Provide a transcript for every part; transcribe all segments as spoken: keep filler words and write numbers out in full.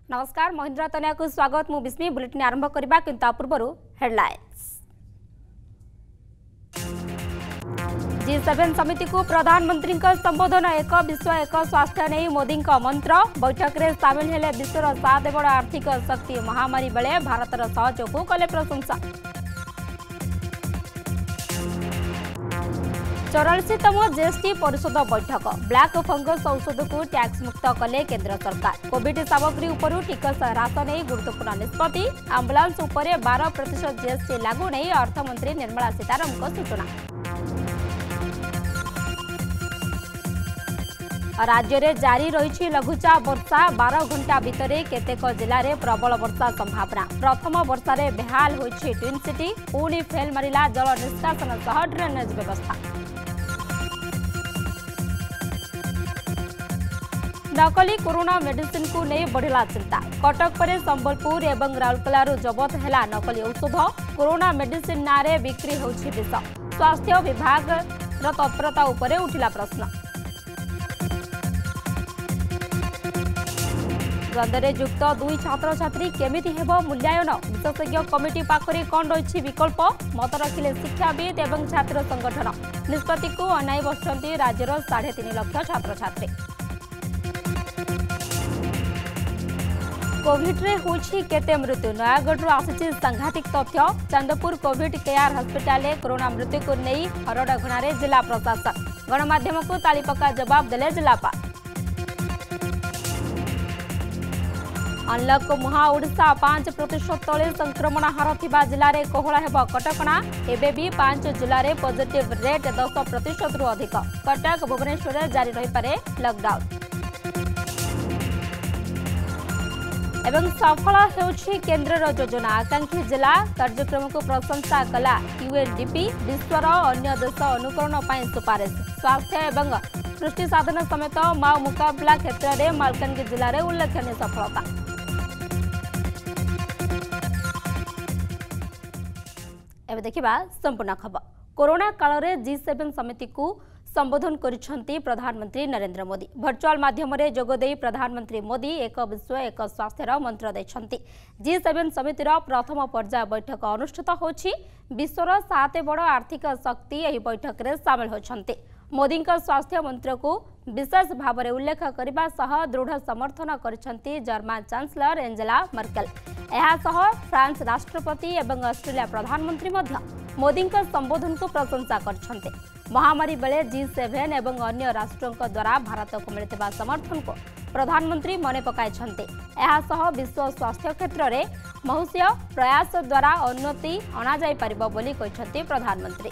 नमस्कार महिंद्रा तनया को स्वागत मु बिस्मी बुलेटिन आरंभ करबा किंतु पूर्व हेडलाइंस जी सेवन समिति को प्रधानमंत्री संबोधन एक विश्व एक स्वास्थ्य नहीं मोदी मंत्र बैठक में सामिल हेले विश्वर सात बड़ आर्थिक शक्ति महामारी बेले भारतर सहयोग को कले प्रशंसा चौरालीसतम जीएसटी परिषद बैठक ब्लैक फंगस औषध को टैक्स मुक्त कले केंद्र सरकार कोविड सामग्री उपरू टिकस ह्रास नहीं गुरुत्वपूर्ण निष्पत्ति आंबुलांस उपरे बारह प्रतिशत जीएसटी लागू नहीं अर्थमंत्री निर्मला सीतारामन सूचना राज्य में जारी रही लघुचाप वर्षा बारह घंटा भितर केतेक जिले में प्रबल वर्षा संभावना प्रथम वर्षा रे बेहाल होइछि ट्विन सिटी पुणी फेल मारिला जल निष्कासन सह ड्रेनेज व्यवस्था नकली कोरोना मेडिसिन को नहीं बढ़ला चिंता कटक पर संबलपुर एवं राउरकेला जबत है नकली औषध कोरोना मेडिसिन नारे बिक्री होछि विष स्वास्थ्य विभाग तत्परता उपरे उठिला प्रश्न द्वंद्वे युक्त दुई छात्र छात्री केमिति हेबो मूल्यांकन विशेषज्ञ कमिटी पाखरे कौन रही विकल्प मत रखिले शिक्षाविद एवं छात्र संगठन निष्पत्ति को अनाई बसुंट राज्यर साढ़े तीन लाख छात्र छात्री कोविड रे होछि केते मृत्यु नयागढ़ आसी सांघातिक तथ्य Chandpur covid care hospital corona मृत्यु को नहीं हरडघणा जिला प्रशासन गणमाध्यम को तालीपका जवाब देले जिलापाल अनलक मुहा ओडिशा पांच प्रतिशत तले संक्रमण हार थिबा जिले में कोहला हेब कटकणा एबे भी पांच जिले में पॉजिटिव रेट दस प्रतिशत रु अधिक कटक भुवनेश्वर जारी रही पारे लॉकडाउन एवं सफल होछि केंद्र योजना आकांक्षी जिला कार्यक्रम को प्रशंसा कला यूएनडीपी विश्वर अन्य देश अनुकरण पर सुपारिश स्वास्थ्य एवं कृषि साधन समेत माओ मुकाबला क्षेत्र में मालकानगिरी जिले में उल्लेखनीय सफलता एवं देखिबा संपूर्ण खबर कोरोना काल रे जी सेवन समिति को संबोधन करिसेंती प्रधानमंत्री नरेंद्र मोदी वर्चुअल माध्यम रे जोगदेई प्रधानमंत्री मोदी एक विश्व एक स्वास्थ्यर मंत्र दैछंती जी सेवन समितिर प्रथम पर्याय बैठक अनुष्ठित होछि विश्वर सात बड़ आर्थिक शक्ति एही बैठक रे शामिल होछंती मोदी स्वास्थ्य मंत्र को विशेष भाव में उल्लेख करने सह दृढ़ समर्थन करिसेंती जर्मन चांसलर एंजेला मर्केल एहा सह फ्रांस राष्ट्रपति एवं ऑस्ट्रेलिया प्रधानमंत्री मध्य मोदी संबोधन को प्रशंसा करछंते महामारी बेले जी सेवन एवं अन्य राष्ट्रों द्वारा भारत को मिलता समर्थन को प्रधानमंत्री मने पकाइछंते एहा सह विश्व स्वास्थ्य क्षेत्र में महूष्य प्रयास द्वारा उन्नति अणा जाई परिबो बोली कहिसंते प्रधानमंत्री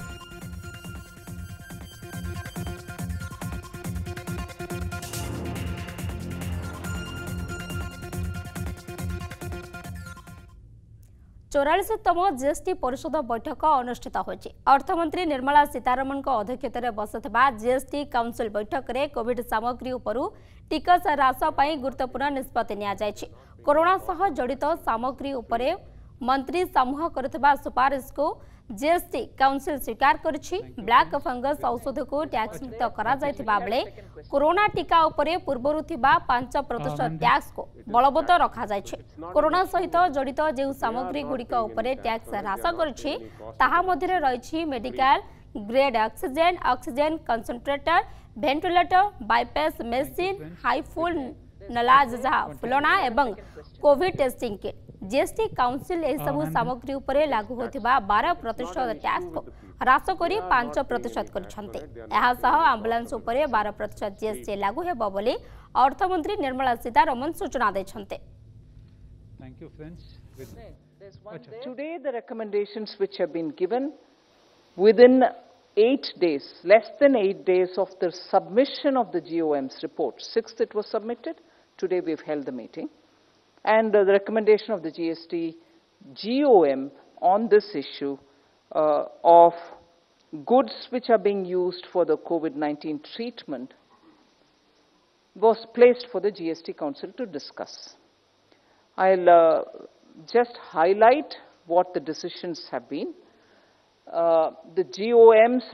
चौरालीसतम जीएसटी परिषद बैठक अनुष्ठित होछि अर्थमंत्री निर्मला सीतारमन अध्यक्षत बसुवा जीएसटी काउंसिल बैठक में कोविड सामग्री उपरू टिकस ह्रास पर गुरुत्वपूर्ण निष्पत्ति नियाଯାଇଛି कोरोना सह जड़ित सामग्री उपरे मंत्री समूह करथिबा सुपारिश को जीएसटी काउंसिल स्वीकार करिछि ब्लैक फंगस औषध को टैक्स मुक्त करा जायथिबा बेले कोरोना टीका उपरे पूर्वरु थिबा पांच प्रतिशत टैक्स को बलवत्त रखा जायछि कोरोना सहित जड़ित जे सामग्री गुड़िक उपरे टैक्स ह्रास करिछि ताहा मध्यरे रहिछि medical grade oxygen oxygen concentrator ventilator bypass machine हाई फुल नलाज फुलना एवं covid testing kit GST council एही सबु सामग्री उपरे लागू होथिबा बारह प्रतिशत टैक्स को ह्रास करी पांच प्रतिशत करछन्ते एहा सह एम्बुलेंस उपरे बारह प्रतिशत जीएसटी लागू हेबो बोली अर्थमंत्री निर्मला सीतारमन सूचना दैछन्ते Thank you, friends. With Today, the recommendations which have been given within eight days, less than eight days of the submission of the G O M's report. Sixth, it was submitted. Today, we've held the meeting. And uh, the recommendation of the G S T G O M on this issue uh, of goods which are being used for the COVID nineteen treatment was placed for the G S T Council to discuss. I'll uh, just highlight what the decisions have been. Uh, the G O M's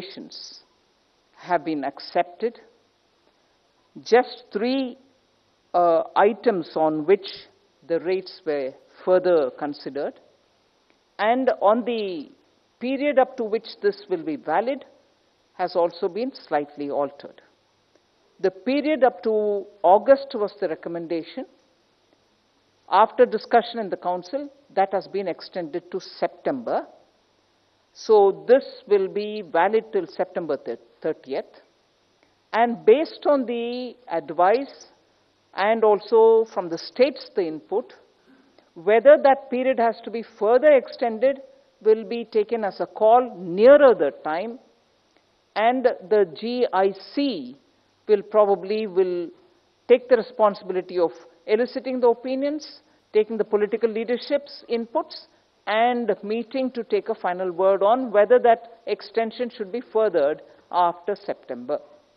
recommendations have been accepted. Just three uh, items on which the rates were further considered, and on the period up to which this will be valid has also been slightly altered. The period up to August was the recommendation. After discussion in the Council, that has been extended to September. So this will be valid till September thirtieth. And based on the advice and also from the states, the input, whether that period has to be further extended will be taken as a call nearer the time, and the G I C will probably will take the responsibility of eliciting the opinions, taking the political leadership's inputs, and meeting to take a final word on whether that extension should be furthered after September.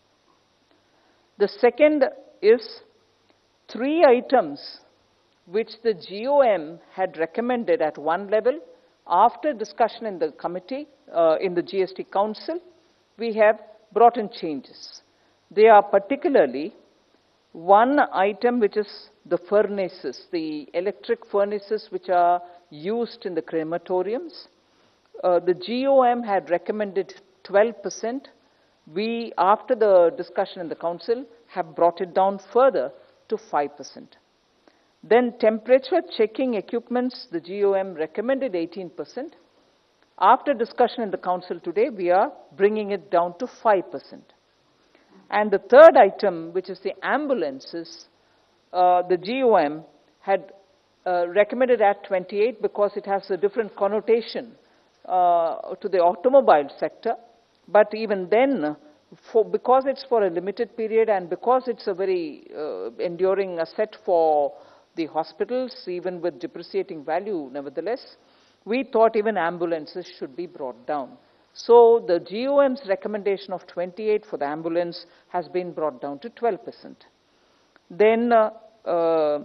The second is three items which the G O M had recommended at one level. After discussion in the committee, uh, in the G S T Council, we have brought in changes. They are particularly one item which is the furnaces, the electric furnaces which are used in the crematoriums. Uh, the G O M had recommended twelve percent. We, after the discussion in the Council, have brought it down further to five percent. Then temperature checking equipments, the G O M recommended eighteen percent. After discussion in the Council today, we are bringing it down to five percent. And the third item, which is the ambulances, uh, the G O M had uh, recommended at twenty-eight because it has a different connotation uh, to the automobile sector. But even then, for, because it's for a limited period and because it's a very uh, enduring asset for the hospitals, even with depreciating value, nevertheless, we thought even ambulances should be brought down. So the G O M's recommendation of twenty-eight for the ambulance has been brought down to twelve percent. Then uh, uh,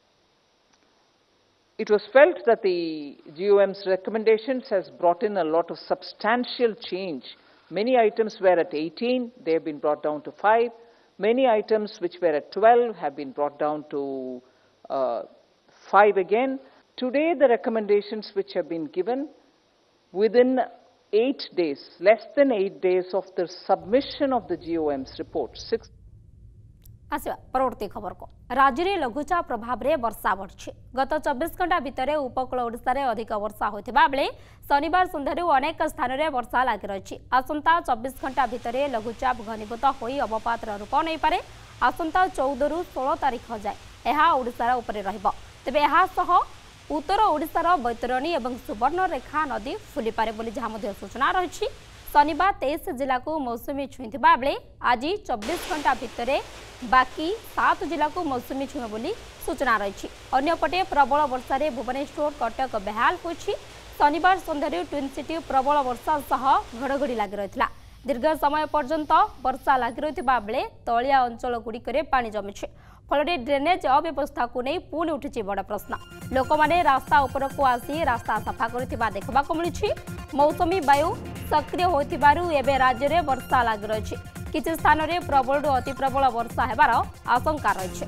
it was felt that the G O M's recommendations has brought in a lot of substantial change. Many items were at eighteen, they have been brought down to five. Many items which were at twelve have been brought down to uh, five again. Today, the recommendations which have been given within eight days, less than eight days of the submission of the G O M's report. Six आसिबा परवर्ती खबर को राज्य में लघुचाप प्रभाव में वर्षा बढ़ी। गत चौबीस घंटा भितर उपकूल ओडिशा रे अधिक वर्षा होतिबा बेले शनिवार संध्यारू अनेक स्थान में वर्षा लगी रही। आसंता चौबीस घंटा भितर लघुचाप घनीभूत होई अवपातर रूप नहीं पारे। आसंता चौदह रु सोलह तारीख जाए यह ओडिशा उपरे रहिबो। तेबे यह सह उत्तर ओडिशार बैतरणी और सुवर्णरेखा नदी फुली पारे बोली जहां मध्य सूचना रही। शनिवार तेईस जिला को मौसुमी छुईथिबा बेले आज चौबीस घंटा भितर बाकी सात जिला को मौसुमी छुईब बोली सूचना रही। अन्यपटे प्रबल वर्षा रे भुवनेश्वर कटक बेहाल होछि। शनिवार संध्यारे ट्विन सिटी प्रबल वर्षा सह घड़घड़ी लगी रही। दीर्घ समय पर्यंत वर्षा लगी रही बेले तलिया अंचल गुड़िक पानी जमी फल ड्रेनेज अव्यवस्था को नहीं पुणी उठी बड़ प्रश्न। लोक मैंने रास्ता उपर को आसी रास्ता सफा करथिबा देखबाको मिलुछि। मौसमी वायु सक्रिय होथिबारु एबे राज्य में वर्षा लगी रही। किछि स्थान रे प्रबल अति प्रबल वर्षा हेबार आशंका रही।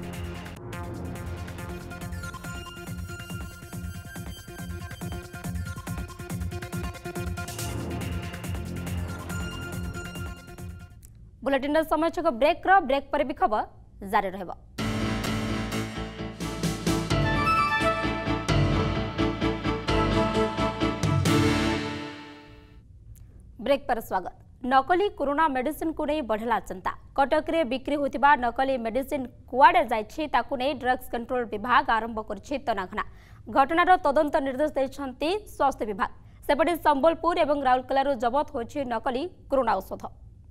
बुलेटिन समय छक ब्रेक रो ब्रेक पर भी खबर जारी रहबो। ब्रेक पर स्वागत। नकली कोरोना मेडिसिन को नहीं बढ़ला चिंता। कटक रे बिक्री होतिबा नकली मेडिसिन कुआडे जाइछि ताकू नहीं ड्रग्स कंट्रोल विभाग आरंभ करछि तनाघना। घटनार तदंत निर्देश दैछन्ति स्वास्थ्य विभाग। सेपटे संबलपुर एवं राउरकेला जबत होछि नकली कोरोना औषध।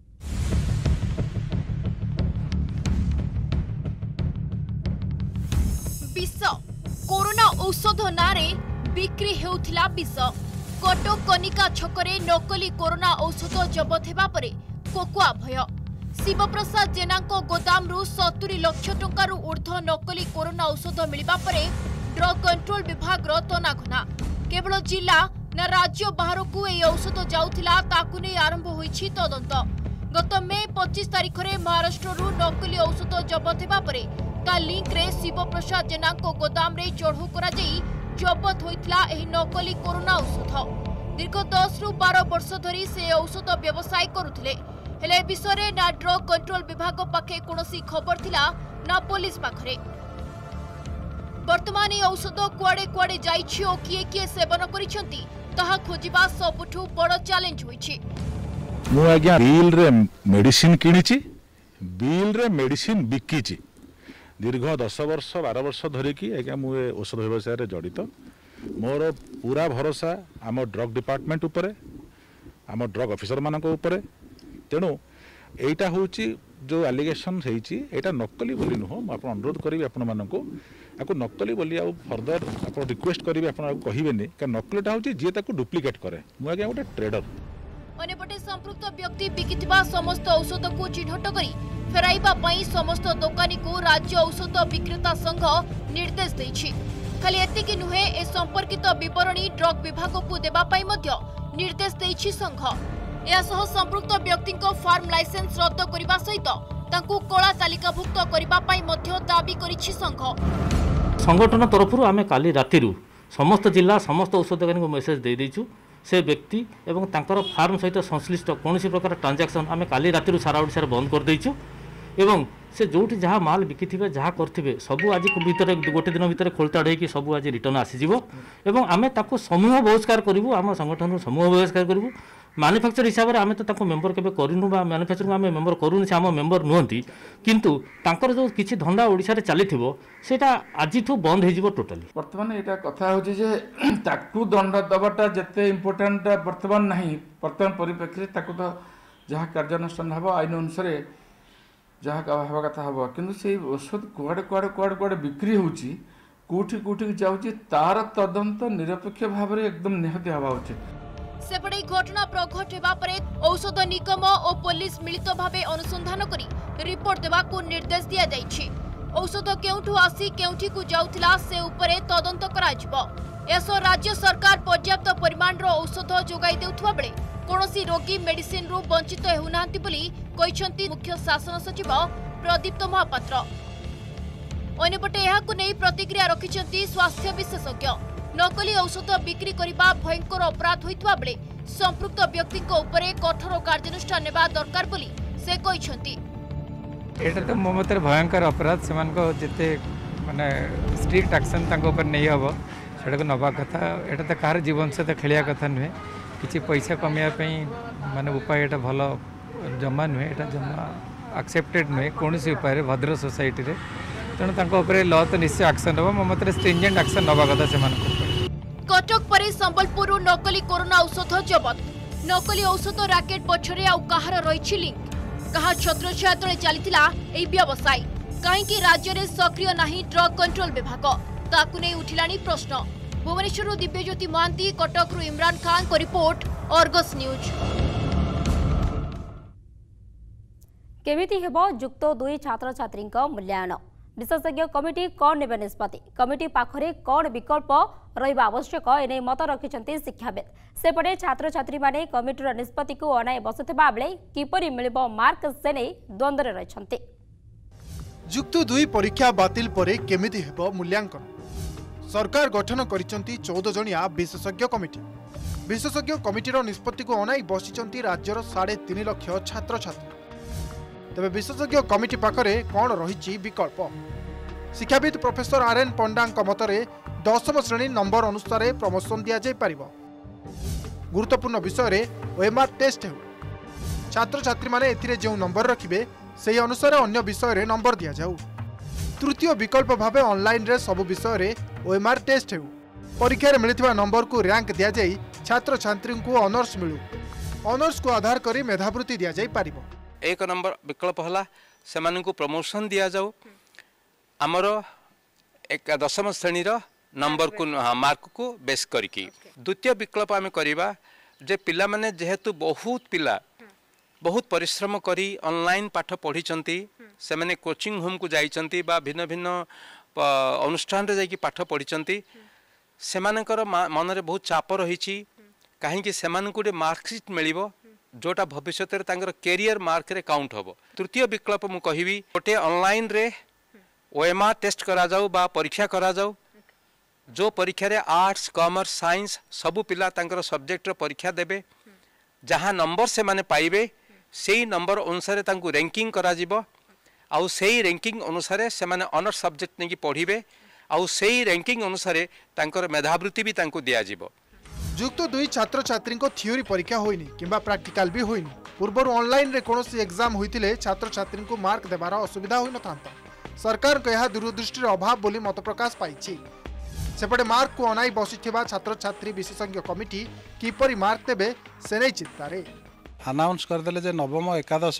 विष कोरोना औषध नारे बिक्री हेउथिला विष। कटक कनिका छकरे नकली कोरोना औषध जबत हेबा परे कोकुआ भय। शिवप्रसाद जेनाको गोदामरु सत्तरी लाख टंकारु ऊर्ध्व नकली कोरोना औषध मिलिबा परे ड्रग कंट्रोल विभाग तनाघना। केवल जिला ना राज्य बाहरकू ए औषध जाउथिला ताकू नै आरंभ होईछि तदंत। गत मे पच्चीस तारिख रे महाराष्ट्ररु नकली औषध जबत हेबा परे ତା ଲିଙ୍କରେ ଶିବପ୍ରସାଦ ଜେନାଙ୍କ ଗୋଦାମରେ ଚଢ଼ଉ କରାଯାଇ जबत होइतला एही नकली कोरोना औषध दीर्घ दस रु बारह वर्ष धरी से औषध व्यवसाय करुथिले हेले विषय ना ड्रग कंट्रोल विभाग पाखे कोनोसी खबर थिला ना पुलिस पाखरे वर्तमान ए औषध कुआडे कुआडे जाइछि ओ किए किए सेवन करिसंती ताहा खोजिबा सबुठु बड़ चैलेंज होइछि। मु आज्ञा बिल रे मेडिसिन किनिछि बिल रे मेडिसिन बिकिछि दीर्घ दस वर्ष बारह वर्ष धरिकी आज्ञा मु औषध व्यवसाय रे जड़ित मोर पूरा भरोसा आम ड्रग डिपार्टमेंट उपरे आम ड्रग ऑफिसर मानक उपरे तेणु एटा होची जो एलिगेशन होईची एटा नकली बोली नुह मु आपन अनुरोध करिवि आपन मानको आको नकली बोली आ फर्दर आपन रिक्वेस्ट करिवि आपन आको कहिबेनी का नकलीटा होची जे ताको डुप्लिकेट करे मु आज्ञा गोटे ट्रेडर अन्यपटे संपृक्त व्यक्ति बिकिथिबा समस्त औषध को चिन्हट करी फेराइबा पई समस्त दोकानी को राज्य औषध विक्रेता संघ निर्देश दैछि। खाली एतिकी नुहे ए संपर्कित विवरणी ड्रग विभाग को देबा पई मध्य निर्देश दैछि संघ। एसह संपृक्त व्यक्ति को फार्म लाइसेंस रद्द करने सहित तांकु कला तालिकाभुक्त करने दाबी करिछि संघ। संगठन तरफ आम काली राति समस्त जिला समस्त औषधकानी को मेसेज दे देइछु से व्यक्ति एवं तांकर फार्म सहित संश्लिष्ट कौन प्रकार ट्रांजैक्शन आम काली राति सारा ओडिशा बंद कर देइछु एवं से जोटी जहाँ माल बिकिथिबे जहाँ करथिबे सबु आज भितर गोटे दिन भितर खोलताड़ होइकि सबु आज रिटर्न आसीजिवो एवं आमे ताको समूह बहिष्कार करिवु आम संगठन समूह बहिष्कार करिवु मैन्युफैक्चर हिसाब से आम तो ताको मेंबर केबे करिनु बा मैन्युफैक्चर आम मेंबर करूनी से आम मेंबर नुहंती किंतु तांकर जो किछि धंदा ओडिशा रे चलिथिबो सेटा आजिठु बंद हे जिवो टोटली। वर्तमान एटा कथा होछि जे ताकु दंड दबाटा जते इंपोर्टेंट वर्तमान नाही वर्तमान परिप्रेक्षी ताकु तो जहाँ कार्यानुष्ठान हबो आईन अनुसार जहाँ हवा कथा हबो किंतु से औषध कुआडे कुआडे कुआडे कुआडे बिक्री होछि कोठी कोठी जाउछि तार तदंत निरपेक्ष भाव में एकदम निहती हवा उचित। सेपटे घटना प्रघट हेबा परे औषध निगम और पुलिस मिलित भावे अनुसंधान करी रिपोर्ट देबा को निर्देश दिया जाइछि। औषध केउठु आसी केउठी को जाउथिला से उपरे तदंत कराजिबो। एसो राज्य सरकार पर्याप्त परिमाण रो औषध जोगाई देउथबा बेले कोनोसी रोगी मेडिसिन रु वंचित हेउनांती बोली कहिसंती मुख्य शासन सचिव प्रदीप्त महापात्र। अन्यपटे एहाकु नै प्रतिक्रिया रखिसंती स्वास्थ्य विशेषज्ञ। नकली औषध बिक्री करने भयंकर अपराध होइतबा बेले संपृक्त व्यक्ति को उपरे कठोर कार्यानुष्ठान नेबा दरकार बोली से कहिसंती। एटा तो मो मते भयंकर अपराध से जिते माने स्ट्रिक्ट एक्शन तांको ऊपर नहीं हबो सेटा को नबा कथा एटा तो कार जीवन से तो खेलिया कथा नुहे किछि पैसा कमिया पई माने उपाय एटा भलो जमा नुहे एटा जमा एक्सेप्टेड नुहे कोनोसी उपाय भद्र सोसाइटी रे तेणु तांको ऊपर लॉ तो निश्चय एक्शन हबो मो मते स्ट्रिंजेंट एक्शन नबा कथा से मान कटक परे संबलपुर नकली कोरोना औषध जबत नकली औषध राकेट पछरे आउ कहार रहिछि लिंक कहा छत्र छाया तले चलीथिला एही व्यवसाय कहीं राज्य में सक्रिय नहीं ड्रग कंट्रोल विभाग ताकु नै उठिलानी प्रश्न। भुवनेश्वर दिव्यज्योति महांती कटक रु इमरान खान को रिपोर्ट अर्गस न्यूज। केमिति हेबो जुक्त दुई छात्र छात्री मूल्यांकन विशेषज्ञ कमिटी कौन ने निष्पत्ति कमिटी पाखरे कौन विकल्प रहिबा आवश्यक एने मत रखिछंती शिक्षाविद सेपटे छात्र छात्री माने कमिटीर निष्पत्ति को अनाई बसुथिबा बेले किपरि मिलिबो मार्क से नै द्वंद्वरे रहिछंती। जुक्त दुई परीक्षा बातिल परे केमिति हेबो मूल्यांकन सरकार गठन करिसंती चौदह जणिया विशेषज्ञ कमिटी विशेषज्ञ कमिटीर निष्पत्ति को अनाई बसिसंती राज्यर साढ़े तीन लाख छात्र छात्री तेबे विशेषज्ञ कमिटी पाखरे कौन रही विकल्प शिक्षाविद प्रोफेसर आर एन पंडा मतरे दशम श्रेणी नंबर अनुसार प्रमोशन दि जापर गुरुत्वपूर्ण विषय ओएमआर टेस्ट हो छात्र छात्री माने एथिरे जो नंबर रखिबे से अनुसार अन्य विषय नंबर दि जाऊ तृतीय विकल्प भाव ऑनलाइन रे सब विषय ओएमआर टेस्ट हो परीक्षा मिलथिबा नंबर को रैंक दि जाई छात्र छात्री को ऑनर्स मिलू ऑनर्स को आधार करी मेधावृत्ति दि जाई पारिबो। एक नंबर विकल्प है से प्रमोशन दि जाऊ आमर एक दशम श्रेणी नंबर को मार्क को बेस करके द्वितीय विकल्प आम करवा जे पिला माने जेहेतु बहुत पिला बहुत परिश्रम करी ऑनलाइन पाठ पढ़ी से माने कोचिंग होम को जाइछंती बा भिन्न भिन्न अनुष्ठान रे जाइकी पाठ पढ़ी से मन में बहुत चाप रही कहीं से मार्कशीट मिल जोटा भविष्य कैरियर मार्क रे काउंट हम। तृतीय विकल्प मु कहिबी गोटे ऑनलाइन रे ओएमआर टेस्ट करा जाऊ बा परीक्षा करा जाऊ जो परीक्षा रे आर्ट्स कॉमर्स साइंस सबु पिला तांकर सब्जेक्ट रो परीक्षा देबे जहाँ नंबर से माने पाइबे सेही नंबर अनुसार तांकु रैंकिंग करा जिवो आउ सेही रैंकिंग अनुसार से माने अनर सब्जेक्ट नेकी पढ़िबे आउ सेही रैंकिंग अनुसार तांकर मेधावृत्ति भी तांकु दिया जिवो। युक्त दुई छात्र छात्री थियोरी परीक्षा होइनी किंबा प्रैक्टिकल भी होइनी पूर्वर ऑनलाइन रे कोनोसी एग्जाम होइतिले छात्र छात्री को मार्क देबार असुविधा होई नथांता सरकार को यह दूरदृष्टि अभाव बोली मत प्रकाश पाइछि। सेपटे मार्क को अनाई बसिथिबा छात्र छात्री विशेषज्ञ कमिटी किपरि मार्क देबे से नै चिंतारे अनाउंस कर देले जे नवम एकादश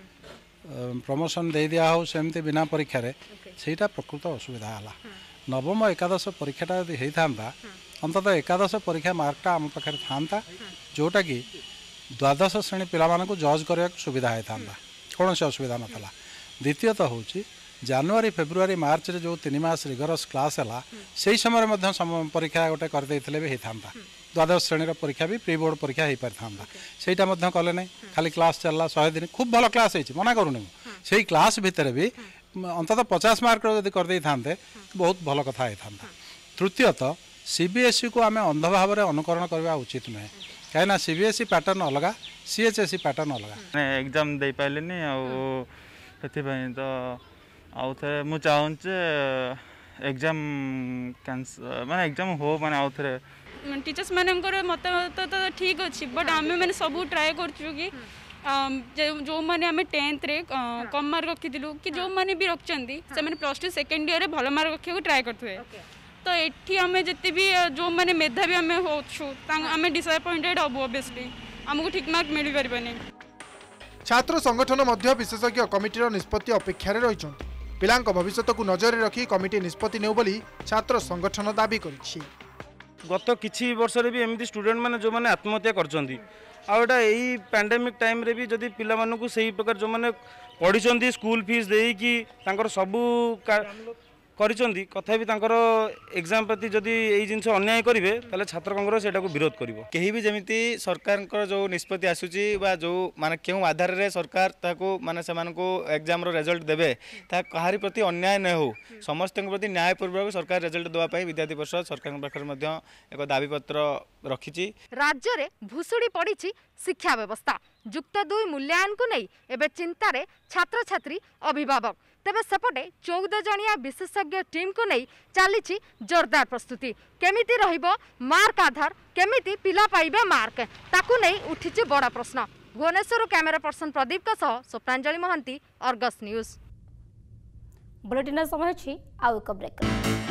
प्रमोशन दे दिया हो सेमती बिना परीक्षा रे सेटा प्रकृत असुविधा हला नवम एकादश परीक्षाटा यदि होता अंततः एकादश परीक्षा मार्कटा आम पाखे था जोटा कि द्वादश श्रेणी पिला जज करने सुविधा होता कौन से असुविधा नाला। द्वितीयतः हूँ जनवरी फेब्रुआरी मार्च रे जो तीन मास रिगरस क्लास है से समय परीक्षा गोटे करदे भी होता द्वादश श्रेणी परीक्षा भी प्री बोर्ड परीक्षा हो पारि था सहीटा कले ना खाली क्लास चलला शहे दिन खूब भल क्लास होती मना करूनी से क्लास भितर भी अंततः पचास मार्क जब करदे था बहुत भल कथा होता। तृतीयतः सीबीएसई को आम अंध भाव में अनुकरण करवा उचित नुहे कहीं सीबीएसई पैटर्न अलग सीएचएसई पैटर्न अलग एग्जाम दे पाइलिनी से तो आउ थे मु चाहूँचे एग्जाम कैंसल माने एग्जाम हो माने आउ थे टीचर्स मानकर मत तो ठीक अच्छे बट आम मैंने सब ट्राए कर कि जो मैंने आम टेन्थ रे कम मार्क रखी कि जो मैंने भी रखिंट से प्लस टू सेकेंड ईयर भल मार्क रखा ट्राए करें तो ये आम जिते भी जो मैंने मेधावी आम होमें डिसअपॉइंटेड हम ओबियसली आमको ठीक मार्क मिल पारे। छात्र संगठन मध्य विशेषज्ञ कमिटीर निष्पत्ति अपेक्षार रही पिला भविष्य को नजर रखी कमिटी निष्पत्ति नेउ बोली छात्र संगठन दाबी करिछि। गत किछि वर्ष रे भी एमती स्टूडेंट माने जो माने आत्महत्या करछंती आउटा एई पैंडेमिक टाइम रे भी जदि पिला मानकु सही प्रकार जो माने पढिछंती स्कूल फीस देई कि तांकर सबु करिछंती कथा भी तांकर एग्जाम प्रति जदि एई जिंस अन्याय करिवे ताले छात्र कांग्रेस सेटा को विरोध करिवो। केही भी जेमिति सरकार को जो निष्पत्ति आसुची बा जो माने केउ आधार रे सरकार ताको माने सेमान को एग्जाम रो रिजल्ट देबे ता कहारी प्रति अन्याय न हो समस्त के प्रति न्यायपूर्वक सरकार रिजल्ट देवा पई विद्यार्थी परिषद सरकार पाखर मध्य एक दाबी पत्र रखिची। राज्य रे भूसुड़ी पड़ीची शिक्षा व्यवस्था युक्त दुई मूल्यांकन को नहीं एबे चिंतारे छात्र छात्री अभिभावक तेबे सेपटे चौदह जनिया विशेषज्ञ टीम को नहीं चली जोरदार प्रस्तुति केमिति रहिबो मार्क आधार केमिति पिला पाइबे मार्क ताकू नहीं उठिछि बड़ा प्रश्न। भुवनेश्वर कैमेरा पर्सन प्रदीप का सह Swapnanjali Mahanty Argus news. Bulletin समय अछि आउ एक ब्रेक।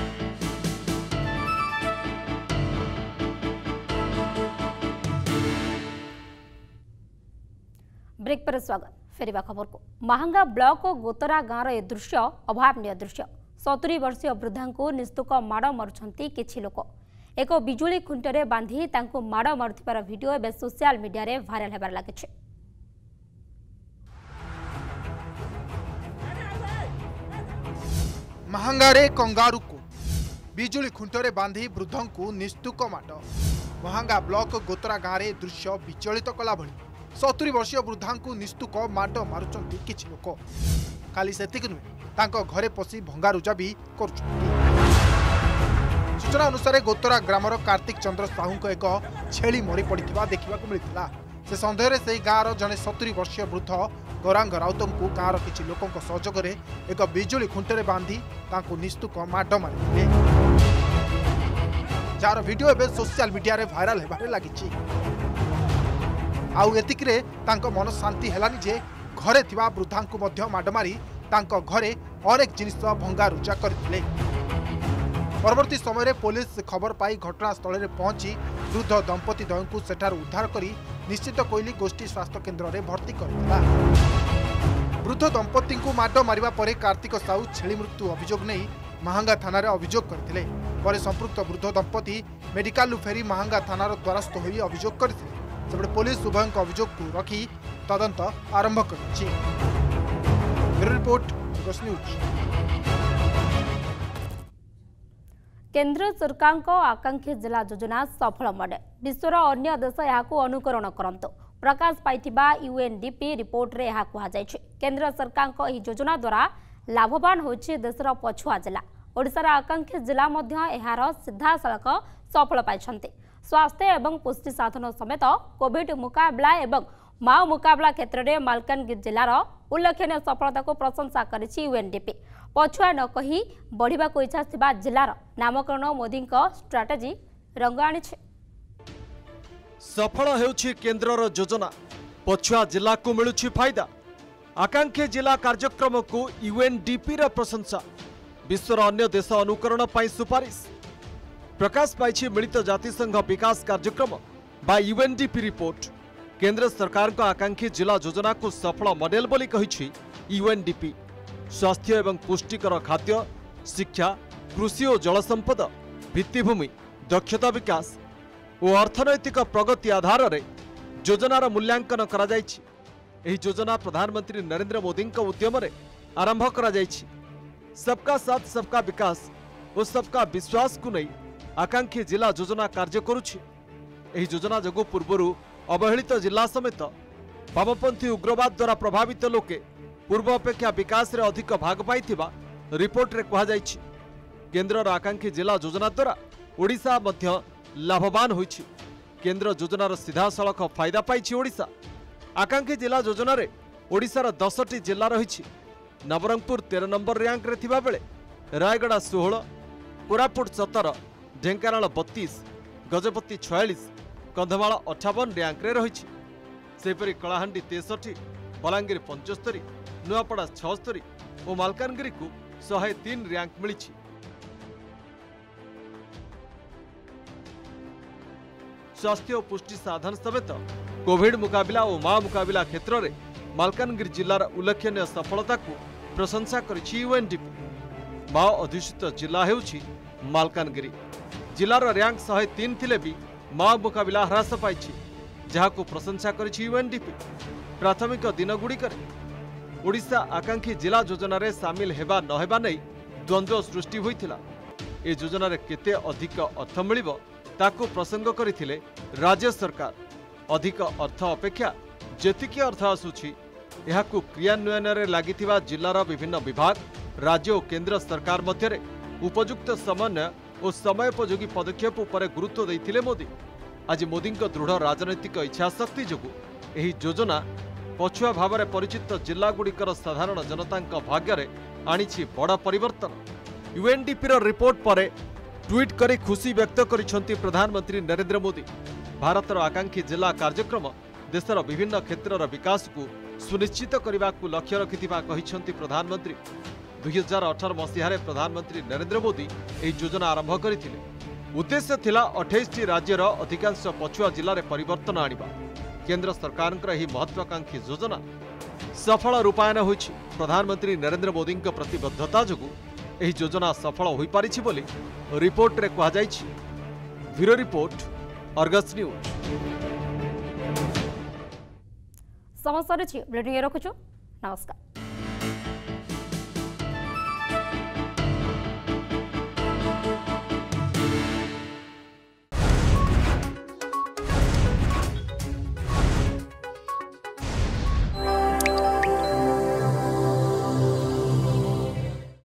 ब्रेक पर स्वागत। फेरिबा खबर को महांगा ब्लॉक और गोतरा गाँव ए दृश्य अभावनीय दृश्य सतुरी वर्षीय वृद्धा को निस्तुक माड़ मारुछंती किछि लोक एक बिजुली खुंटरे बांधी तांको माड़ मारुथिबार वीडियो एबे सोशल मीडिया रे वायरल हेबार लागिछि। महांगारे कंगारू को बिजुली खुंटरे बांधी वृद्ध को निस्तुक माड़ महांगा ब्लॉक गोतरा गाँव ए दृश्य विचलित कला भली सतुरी वर्षीय वृद्धा को निस्तुक माड मारुचंती किछि लोक खाली सेतिक नुहे तांको घरे पसी भंगारुजा भी करुचंती। सूचना अनुसार गोतरा ग्रामर कार्तिक चंद्र साहू को एक छेली मरी पड़िथिबा देखिबाकू मिलिथिला से सन्देह से गाँवर जड़े सतुरी वर्षीय वृद्ध गौरांग राउत को गाँवर किछि लोकंक सहयोग रे एक बिजुली खुंटरे बांधी तांको निस्तुक माड मारिथिले जार वीडियो एबे सोशल मीडिया रे वायरल हेबारे लागिछि। आउ एतिकरे तांको मन शांति हेलानी जे घरे थिबा वृद्धा को मध्य माड मारी तांको घरे अनेक जिनिस भंगारुजा करथिले। परवर्ती समय रे पुलिस खबर पाई घटनास्थल रे पहुंची वृद्ध दंपति द्वय को सेठार उद्धार करी निश्चित कोइली गोष्ठी स्वास्थ्य केन्द्र रे भर्ती करथिला। वृद्ध दंपति को माड मारिबा परे कार्तिक साहू छेली मृत्यु अभियोग नहीं महांगा थाना रे अभियोग करथिले। परे संपृक्त वृद्ध दंपति मेडिकल फेरी महांगा थाना रो द्वारस्थ होई अभियोग करथिले। सेपटे पुलिस उभयों अभियोग को रखी तदंत आरंभ करिछि। Report news. केंद्र सरकार को आकांक्षी जिला योजना सफल मडे विश्वर अन्य देश यहाकू अनुकरण करंतु प्रकाश पाइथिबा यूएनडीपी रिपोर्ट रे यहा कुहा जायछि। केंद्र सरकार को एही योजना द्वारा लाभवान होछि देशर पछुआ जिला। ओडिशार आकांक्षी जिला मध्य एहार सीधा सड़क सफल पाइछन्ते। स्वास्थ्य एवं पुष्टि साधन समेत कोविड मुकाबला एवं माओ मुकाबला क्षेत्र में मालकानगिरी जिलार उल्लेखनीय सफलता को प्रशंसा करिछि यूएनडीपी। पछुआ न कही बढ़िबा को इच्छा थिबा जिलार नामकरण मोदी स्ट्राटेजी रंग आनिछि। सफल हेउछि केंद्रर योजना, पछुआ जिला को मिलुछि फायदा। आकांक्षी जिला कार्यक्रम को यूएनडीपी र प्रशंसा, विश्वर अन्य देश अनुकरण पाई सुपारिश। प्रकाश पाइछि मिलित जातिसंघ विकास कार्यक्रम बा यूएनडीपी रिपोर्ट। केंद्र सरकार को आकांक्षी जिला योजना को सफल मॉडल बोली कहिछि यूएनडीपी। स्वास्थ्य एवं पुष्टिकर खाद्य, शिक्षा, कृषि और जल संपद, भित्तिभूमि, दक्षता विकास और अर्थनैतिक प्रगति आधार रे योजनार मूल्यांकन करा जाइछि। एही योजना प्रधानमंत्री नरेंद्र मोदी उद्यम रे आरंभ करा जाइछि। सबका साथ सबका विकास और सबका विश्वास को नहीं आकांक्षी जिला योजना कार्य करुछि। एही योजना जगु पूर्वरु अवहेलित जिला समेत वामपंथी उग्रवाद द्वारा प्रभावित लोके पूर्व अपेक्षा विकास रे अधिक भाग पाइथिबा रिपोर्ट रे कहा जाइछि। केंद्रर आकांक्षी जिला योजना द्वारा ओडिशा मध्य लाभवान होइछि। केंद्र योजनार सीधा सड़क फायदा पाइछि ओडिशा। आकांक्षी जिला योजना रे ओडिशार दसटी जिला रहिछि। नवरंगपुर तेरह नंबर रैंक रे थिबा बेले रायगड़ा सोलह, कोरापुट सतर, ढेंकानाल बत्तीस, गजपति छयालीस, कंधमाल अठावन रैंक रे रहिछि। सेपरि कलाहांडी तेसठी, बलांगीर पंचस्तरी, नुआपड़ा छस्तरी और मालकानगिरी को सौ तीन रैंक मिलिछि। स्वास्थ्य और पुष्टि साधन समेत कोविड मुकाबला और माओ मुकाबला क्षेत्र में मालकानगिरी जिलार उल्लेखनीय सफलता को प्रशंसा करिछि यूएनडीपी। माओ अधुषित जिला हेउछि मालकानगिरी। जिलार रैंक सौ तीन थिले भी माओ मुकाबला ह्रास पाइछि, जहाको प्रशंसा करिछि यूएनडीपी। प्राथमिक दिन गुड़िकर ओडिशा आकांक्षी जिला योजना रे सामिल हेबा न हेबा नै द्वंद्व सृष्टि होइथिला। ए योजना रे केते अधिक अर्थ मिलिबो ताको प्रसंग करिथिले राज्य सरकार। अधिक अर्थ अपेक्षा जेतिकी अर्थ आसुछि एहाकु क्रियान्वयन रे लागिथिबा जिल्लार विभिन्न विभाग, राज्य और केंद्र सरकार मध्यरे उपयुक्त समन्वय और समयोपयोगी पदक्षेप उपर गुरुत्व देइथिले मोदी। आज मोदी दृढ़ राजनैतिक इच्छाशक्ति जोगु एही योजना पछुआ भाव में परिचित जिलागुड़िकर साधारण जनता भाग्य आनिछि बड़ परिवर्तन। यूएनडीपी रिपोर्ट पर ट्वीट करी खुशी व्यक्त करिसेंति प्रधानमंत्री नरेंद्र मोदी। भारतर आकांक्षी जिला कार्यक्रम देशर विभिन्न क्षेत्रर विकास को सुनिश्चित करने को लक्ष्य रखिथिबा कहिसेंति प्रधानमंत्री। दुई हजार अठारह मसीह प्रधानमंत्री नरेंद्र मोदी एही योजना आरंभ करथिले। उद्देश्य थिला अठाईस टी राज्यर अधिकांश पछुआ जिले में परिवर्तन आनिबा। केंद्र सरकार यह महत्वाकांक्षी योजना सफल रूपायन होइछि। प्रधानमंत्री नरेंद्र मोदी प्रतिबद्धता जोगु एही योजना सफल होई पारिछि बोली रिपोर्ट रे कहा जाइछि। Bureau report, Argus news. समस्त रखुछु। नमस्कार।